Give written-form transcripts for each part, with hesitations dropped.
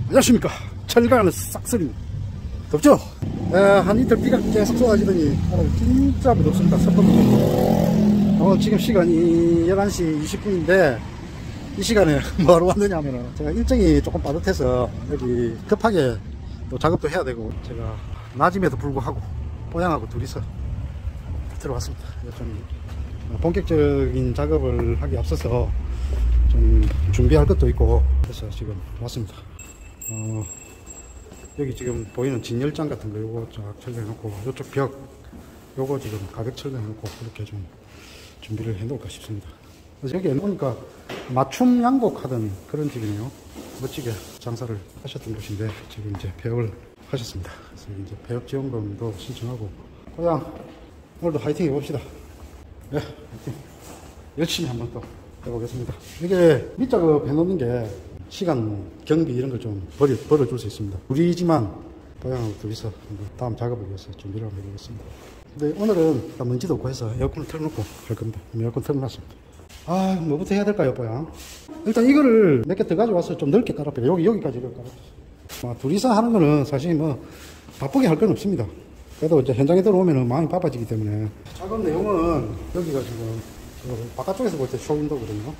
안녕하십니까. 철가는 싹쓸이. 덥죠? 한 이틀 비가 계속 쏟아지더니 오늘 진짜 덥습니다. 오늘 지금 시간이 11시 20분인데 이 시간에 뭐하러 왔느냐 하면은 제가 일정이 조금 빠듯해서 여기 급하게 또 작업도 해야 되고 제가 낮임에도 불구하고 뽀양하고 둘이서 들어왔습니다. 좀 본격적인 작업을 하기 앞서서 좀 준비할 것도 있고 그래서 지금 왔습니다. 여기 지금 보이는 진열장 같은 거 요거 쫙 철거해 놓고 이쪽 벽 요거 지금 가벽 철거해 놓고 그렇게 좀 준비를 해 놓을까 싶습니다. 그래서 여기 보니까 맞춤 양복 하던 그런 집이네요. 멋지게 장사를 하셨던 곳인데 지금 이제 폐업을 하셨습니다. 그래서 이제 폐업 지원금도 신청하고 고향 오늘도 화이팅 해봅시다. 네, 화이팅. 열심히 한번 또 해보겠습니다. 이게 밑작업 해놓는 게 시간, 경비 이런 걸 좀 벌어줄 수 있습니다. 우리지만 고향하고 둘이서 다음 작업을 위해서 준비를 한번 해보겠습니다. 근데 오늘은 먼지도 없고 해서 에어컨을 틀어놓고 할 겁니다. 에어컨 틀어놨습니다. 뭐부터 해야 될까요, 고향? 일단 이거를 몇 개 더 가져와서 좀 넓게 깔아볼게요. 여기까지 깔아볼게요. 둘이서 하는 거는 사실 뭐 바쁘게 할 건 없습니다. 그래도 이제 현장에 들어오면 마음이 바빠지기 때문에 작업 내용은 여기가 지금 바깥쪽에서 볼 때 쇼윈도거든요.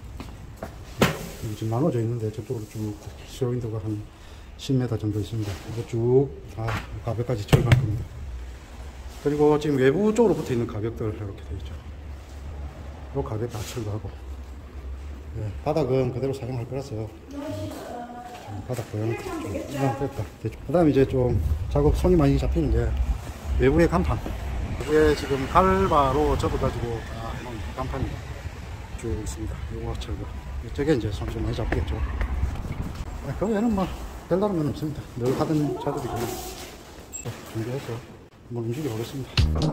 지금 나눠져 있는데 저쪽으로 쭉 쇼윈도가 한 10m 정도 있습니다. 이거 쭉 다 가벽까지 철거할 겁니다. 그리고 지금 외부 쪽으로 붙어 있는 가벽들 이렇게 되어 있죠. 이 가벽 다 철거하고 네, 바닥은 그대로 사용할 거라서 바닥 보여놓고 됐다. 그 다음에 이제 좀 작업 손이 많이 잡히는 게 외부의 간판. 외부에 지금 갈바로 접어가지고 해놓은 간판이 쭉 있습니다. 요거 철거. 저게 이제 손 좀 많이 잡히겠죠. 그 외에는 뭐 별다른 건 없습니다. 늘 하던 작업이고 준비해서 한번 움직여 보겠습니다.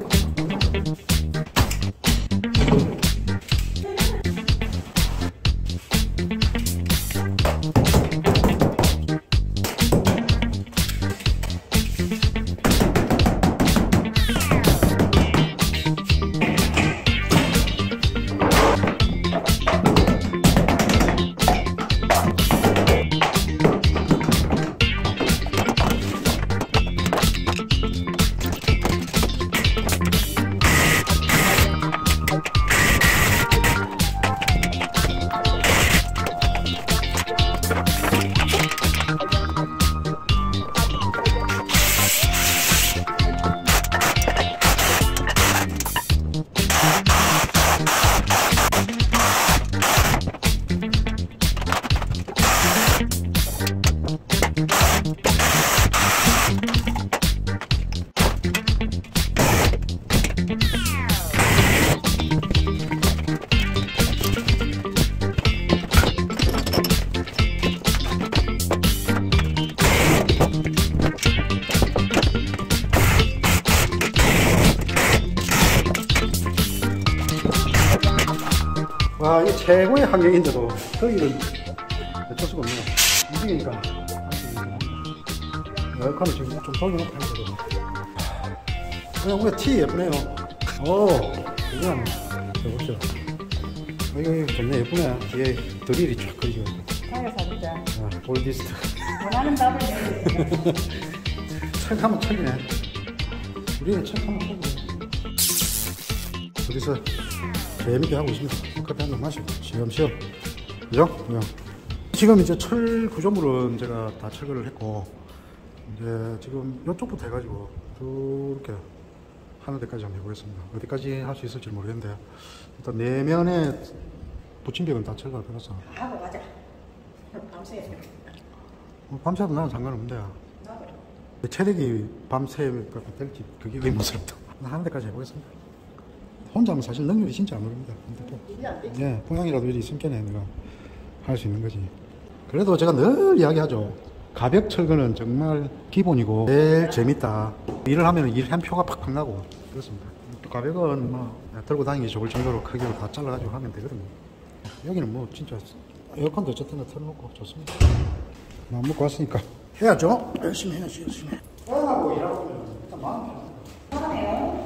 와, 이게 최고의 환경인데도 거기를 어쩔 수가 없네요. 움직이니까 에어컨을 지금 좀 돌려놓고 하거든요. 그냥 오늘 티 예쁘네요. 그냥 해봅시다. 이거 좋네. 예쁘네. 뒤에 드릴이 쫙 그리고 볼디스트 원하는 답을 내주세요. 척하면 척이네. 우리는 척하면 척이네. 둘이서 재밌게 하고 있습니다. 커피 한잔 마시고 시험시험 그죠? 네. 지금 이제 철 구조물은 제가 다 철거를 했고 이제 지금 이쪽부터 해가지고 이렇게 하는 데까지 한번 해보겠습니다. 어디까지 할 수 있을지 모르겠는데 일단 내면에 붙인 벽은 다 철거할 거라서 하고 가자. 밤새 밤새도 나는 상관없는데 나도 체력이 밤새 될지 그게 의문스럽다. 하는 데까지 해보겠습니다. 혼자면 사실 능력이 진짜 안 오릅니다. 예, 평양이라도 일이 있으니까 내가 할 수 있는 거지. 그래도 제가 늘 이야기하죠. 가벽 철거는 정말 기본이고 제일 재밌다. 일을 하면 일 한 표가 팍팍 나고 그렇습니다. 또 가벽은 뭐 들고 다니기 좋을 정도로 크기로 다 잘라가지고 하면 되거든요. 여기는 뭐 진짜 에어컨도 어쨌든 틀어놓고 좋습니다. 마음 먹고 왔으니까 해야죠. 열심히 해야지. 열심히. 하고 일하고 있으면 일단 마음 편하네요.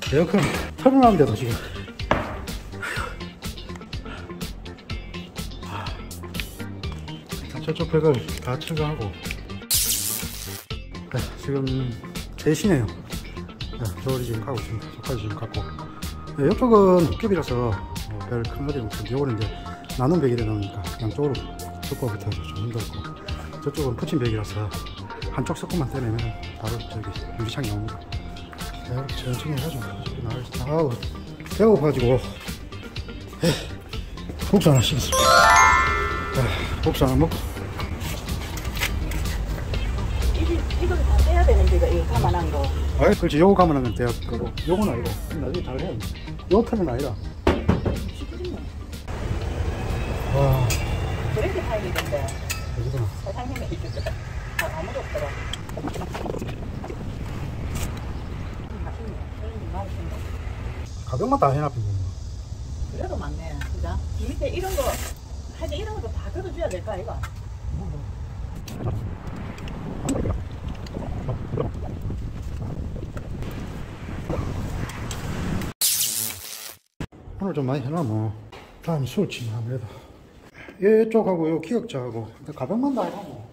에어컨 틀어놨는데도 지금. 저쪽 벽을 다 철거하고. 네, 지금 3시네요. 네, 저를 지금 가고 있습니다. 저까지 지금 갔고. 네, 이쪽은 도깨비라서 별 큰 어려움 없는데, 요거는 이제 나눔 벽이라 놓으니까 양쪽으로 석고부터 좀 힘들고, 저쪽은 붙인 벽이라서 한쪽 석고만 떼내면 바로 저기 유리창이 나옵니다. 네, 이렇게 천천히 해가지고 저기 나가겠습니다. 아우, 배고파가지고 국수 하나 시켰습니다. 국수 하나 먹고. 이걸 다 떼야 되는데 이거 가만한 거. 아이, 그렇지. 요거 가만하면 돼요. 그거 요건 아니고 나중에 잘 해야 돼. 요 털은 아니라. 와, 그렇게 팔리던데. 여기구나. 사장님이 이렇게 다 아무도 없더라. 맛있네. 가격만 다 해놨던 거야. 그래도 많네, 진짜. 밑에 이런 거, 하여튼 이런 것도 다 걷어줘야 될까, 이거? 오늘 좀 많이 해놔, 뭐. 다음에 술 치면 아무래도. 이쪽하고 요 기억자하고. 가격만 다 해놓고.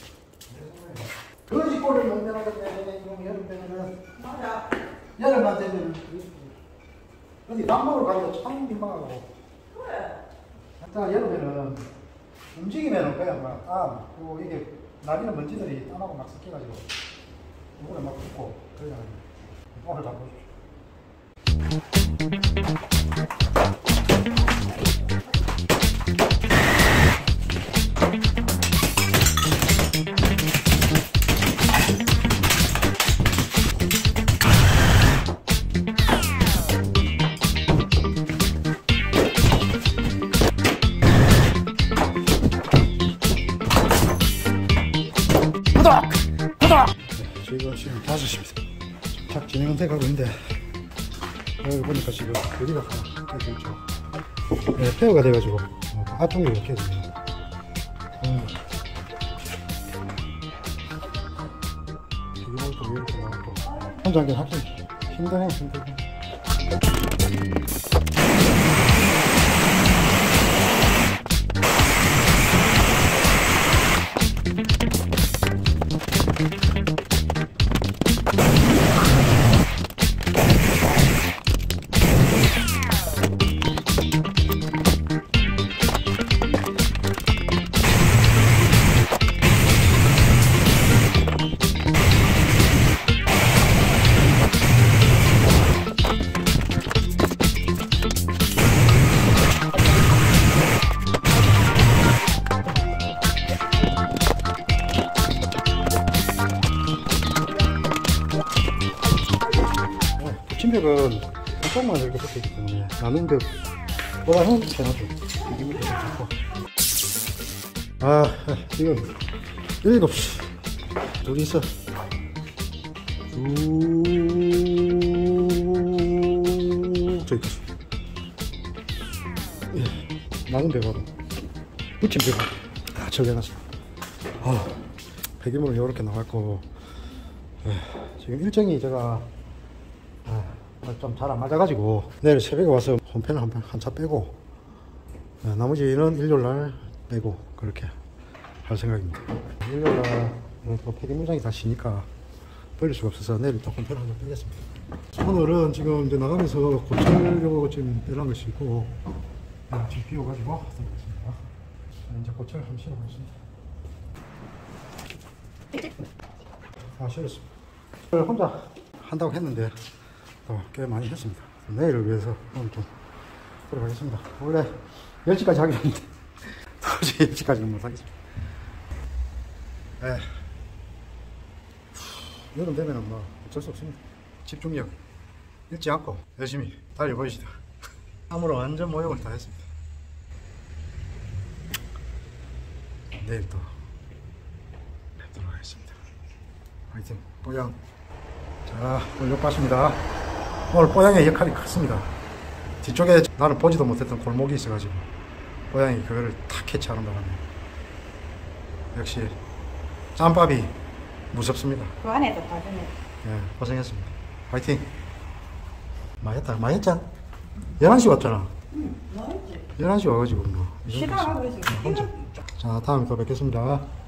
거지꼴을 만들어야겠네, 이거 여름 때는. 맞아. 여름만 되면. 어디 밥 먹으러 가기도 참 민망하고. 그래. 일단 여름에는 움직이면은 그냥 막 땀, 그리고 이게 날리는 먼지들이 땀하고 막 섞여가지고 이번에 막 붓고 그냥 오늘 다 보십시오. 지금 5시입니다. 착 진행은 돼가고 있는데, 여기 보니까 지금 여기가 깨져 있죠. 네, 폐허가 돼가지고, 앞쪽이 이렇게 됩니다. 여기도 이렇게 나왔고, 혼자 하긴 확실히 힘드네, 힘들고. 붙임벽은 한쪽만 이렇게 붙어있기 때문에 나눈 벽보다는 편하죠. 이게 밑에 좋고. 아, 지금 7시. 둘이서 저기까지. 예, 나눈 벽하고 붙임벽하고 다 철거해놨습니다. 폐기물은 이렇게 나갔고, 지금 일정이 제가 좀 잘 안 맞아가지고 내일 새벽에 와서 홈팬을 한 차 빼고, 나머지는 일요일날 빼고 그렇게 할 생각입니다. 일요일날 폐기물장이 다 쉬니까 버릴 수가 없어서 내일 또 홈팬을 한 차 빼겠습니다. 오늘은 지금 이제 나가면서 고철 요거 지금 빼란 것이 있고, 지금 비워가지고 하겠습니다. 이제 고철 한번 실어보겠습니다. 실었습니다. 혼자 한다고 했는데 꽤 많이 했습니다. 내일을 위해서 오늘 좀 들어가겠습니다. 원래 10시까지 하기로 했는데 도저히 10시까지는 못하겠습니다. 여름 되면은 뭐 어쩔 수 없습니다. 집중력 잃지 않고 열심히 달려보시다. 땀으로 완전 모욕을 다 했습니다. 내일 또 뵙도록 하겠습니다. 화이팅! 뽀양! 자, 오늘 욕봤습니다. 오늘 뽀양의 역할이 컸습니다. 뒤쪽에 나는 보지도 못했던 골목이 있어가지고 뽀양이 그거를 탁 캐치하는 바람에 역시 짬밥이 무섭습니다. 그 안에도 다 주네. 고생했습니다. 화이팅! 많이 했다. 많이 했잖아. 11시 왔잖아. 뭐 했지? 11시 와가지고 뭐. 이 정도 시간하고 있어. 자, 다음에 또 뵙겠습니다.